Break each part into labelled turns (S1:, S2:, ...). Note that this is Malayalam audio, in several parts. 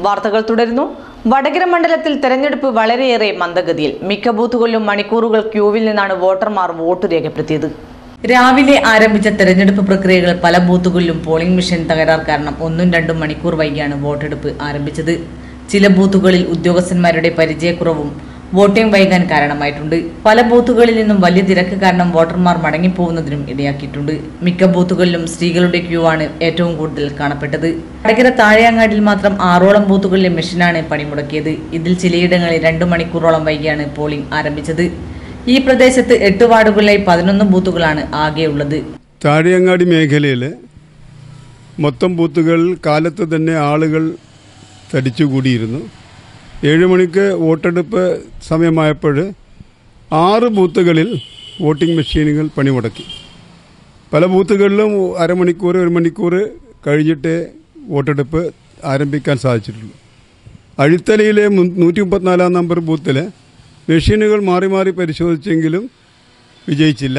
S1: വാർത്തകൾ തുടരുന്നു. വടകര മണ്ഡലത്തിൽ തെരഞ്ഞെടുപ്പ് വളരെയേറെ മന്ദഗതിയിൽ. മിക്ക ബൂത്തുകളിലും മണിക്കൂറുകൾ ക്യൂവിൽ നിന്നാണ് വോട്ടർമാർ വോട്ട് രേഖപ്പെടുത്തിയത്. രാവിലെ ആരംഭിച്ച തെരഞ്ഞെടുപ്പ് പ്രക്രിയകൾ പല ബൂത്തുകളിലും പോളിംഗ് മെഷീൻ തകരാർ കാരണം 1-2 മണിക്കൂർ വൈകിയാണ് വോട്ടെടുപ്പ് ആരംഭിച്ചത്. ചില ബൂത്തുകളിൽ ഉദ്യോഗസ്ഥന്മാരുടെ പരിചയക്കുറവും വോട്ടിംഗ് വൈകാൻ കാരണമായിട്ടുണ്ട്. പല ബൂത്തുകളിൽ നിന്നും വലിയ തിരക്ക് കാരണം വോട്ടർമാർ മടങ്ങിപ്പോകുന്നതിനും ഇടയാക്കിയിട്ടുണ്ട്. മിക്ക ബൂത്തുകളിലും സ്ത്രീകളുടെ ക്യൂ ആണ് ഏറ്റവും കൂടുതൽ കാണപ്പെട്ടത്. വടകര താഴെയങ്ങാടിയിൽ മാത്രം 6ഓളം ബൂത്തുകളിലെ മെഷീനാണ് പണിമുടക്കിയത്. ഇതിൽ ചിലയിടങ്ങളിൽ 2 മണിക്കൂറോളം വൈകിയാണ് പോളിംഗ് ആരംഭിച്ചത്. ഈ പ്രദേശത്ത് 8 വാർഡുകളിലായി 11 ബൂത്തുകളാണ് ആകെയുള്ളത്.
S2: താഴെയങ്ങാടി മേഖലയിൽ മൊത്തം ബൂത്തുകളിൽ കാലത്ത് തന്നെ ആളുകൾ തടിച്ചുകൂടിയിരുന്നു. 7 മണിക്ക് വോട്ടെടുപ്പ് സമയമായപ്പോൾ 6 ബൂത്തുകളിൽ വോട്ടിംഗ് മെഷീനുകൾ പണിമുടക്കി. പല ബൂത്തുകളിലും അരമണിക്കൂർ 1 മണിക്കൂർ കഴിഞ്ഞിട്ടേ വോട്ടെടുപ്പ് ആരംഭിക്കാൻ സാധിച്ചിട്ടുള്ളൂ. അഴിത്തലയിലെ 134 നമ്പർ ബൂത്തിൽ മെഷീനുകൾ മാറി മാറി പരിശോധിച്ചെങ്കിലും വിജയിച്ചില്ല.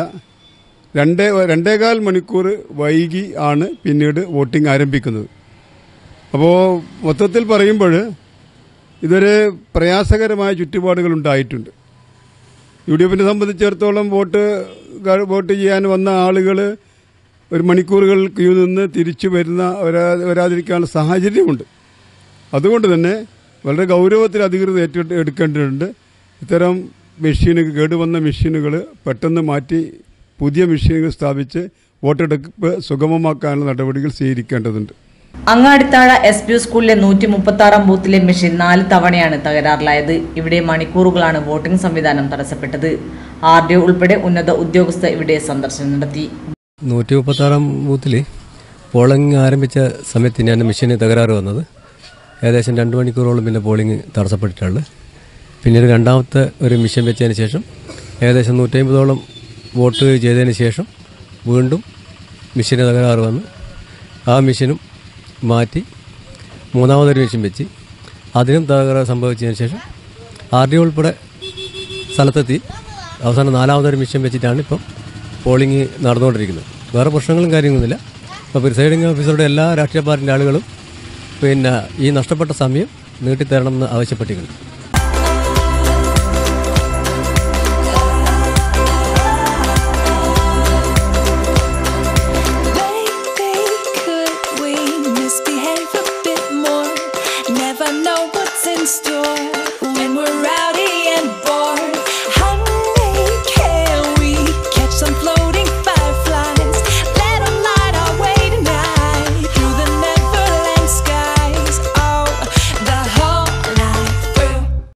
S2: 2.25 മണിക്കൂർ വൈകി ആണ് പിന്നീട് വോട്ടിംഗ് ആരംഭിക്കുന്നത്. അപ്പോൾ മൊത്തത്തിൽ പറയുമ്പോൾ ഇതൊരു പ്രയാസകരമായ ചുറ്റുപാടുകളുണ്ടായിട്ടുണ്ട്. UDFിനെ സംബന്ധിച്ചിടത്തോളം വോട്ട് ചെയ്യാൻ വന്ന ആളുകൾ 1 മണിക്കൂറുകൾ ക്യൂ നിന്ന് തിരിച്ചു വരാതിരിക്കാനുള്ള സാഹചര്യമുണ്ട്. അതുകൊണ്ട് തന്നെ വളരെ ഗൗരവത്തിൽ അധികൃതർ ഏറ്റെടുക്കേണ്ടതുണ്ട്. ഇത്തരം മെഷീനുകൾ, കേടുവന്ന മെഷീനുകൾ പെട്ടെന്ന് മാറ്റി പുതിയ മെഷീനുകൾ സ്ഥാപിച്ച് വോട്ടെടുപ്പ് സുഗമമാക്കാനുള്ള നടപടികൾ സ്വീകരിക്കേണ്ടതുണ്ട്.
S1: അങ്ങാടിത്താഴ SP സ്കൂളിലെ 136 ബൂത്തിലെ മെഷീൻ 4 തവണയാണ് തകരാറിലായത്. ഇവിടെ മണിക്കൂറുകളാണ് വോട്ടിംഗ് സംവിധാനം തടസ്സപ്പെട്ടത്. RDO ഉൾപ്പെടെ ഉന്നത ഉദ്യോഗസ്ഥർ ഇവിടെ സന്ദർശനം നടത്തി.
S3: 136 ബൂത്തിൽ പോളിംഗ് ആരംഭിച്ച സമയത്ത് തന്നെയാണ് മെഷീന് തകരാറ് വന്നത്. ഏകദേശം 2 മണിക്കൂറോളം പിന്നെ പോളിംഗ് തടസ്സപ്പെട്ടിട്ടുള്ളത്. പിന്നീട് രണ്ടാമത്തെ ഒരു മെഷീൻ വെച്ചതിന് ശേഷം ഏകദേശം 150ഓളം വോട്ട് ചെയ്തതിന് ശേഷം വീണ്ടും മെഷീന് തകരാറ് വന്ന് ആ മെഷീനും മാറ്റി മൂന്നാമതൊരു മെഷീൻ വെച്ച് അതിനും തകരാറ് സംഭവിച്ചതിന് ശേഷം RDO ഉൾപ്പെടെ സ്ഥലത്തെത്തി അവസാനം 4മതൊരു മെഷീൻ വെച്ചിട്ടാണ് ഇപ്പം പോളിംഗ് നടന്നുകൊണ്ടിരിക്കുന്നത്. വേറെ പ്രശ്നങ്ങളും കാര്യങ്ങളൊന്നുമില്ല. ഇപ്പോൾ പ്രിസൈഡിംഗ് ഓഫീസറുടെ എല്ലാ രാഷ്ട്രീയ പാർട്ടിൻ്റെ ആളുകളും പിന്നെ ഈ നഷ്ടപ്പെട്ട സമയം നീട്ടിത്തരണമെന്ന് ആവശ്യപ്പെട്ടിരിക്കുന്നു.